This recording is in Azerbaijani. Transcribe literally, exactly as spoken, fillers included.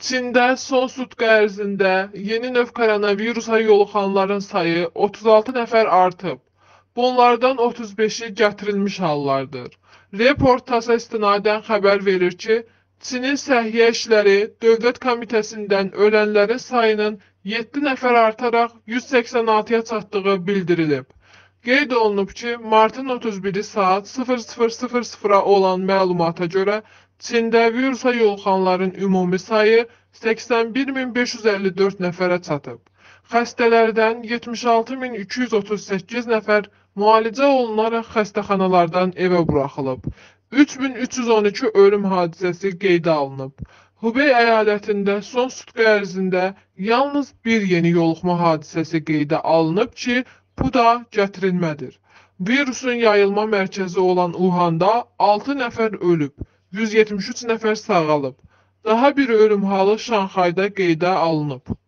Çində son sutka ərzində yeni növ koronavirusa yoluxanların sayı otuz altı nəfər artıb. Bunlardan otuz beşi gətirilmiş hallardır. Reportaja istinadən xəbər verir ki, Çinin Səhiyyə İşləri Dövlət Komitəsindən ölənlərin sayının yeddi nəfər artaraq yüz səksən altıya çatdığı bildirilib. Qeyd olunub ki, martın otuz biri saat sıfır sıfır sıfır sıfıra olan məlumata görə Çində virusa yoluxanların ümumi sayı səksən bir min beş yüz əlli dörd nəfərə çatıb. Xəstələrdən yetmiş altı min iki yüz otuz səkkiz nəfər müalicə olunaraq xəstəxanalardan evə buraxılıb. üç min üç yüz on iki ölüm hadisəsi qeydə alınıb. Hubey əyalətində son sutka ərzində yalnız bir yeni yoluxma hadisəsi qeydə alınıb ki, bu da gətirilmədir. Virusun yayılma mərkəzi olan Uhanda altı nəfər ölüb, yüz yetmiş üç nəfər sağalıb. Daha bir ölüm halı Şanxayda qeydə alınıb.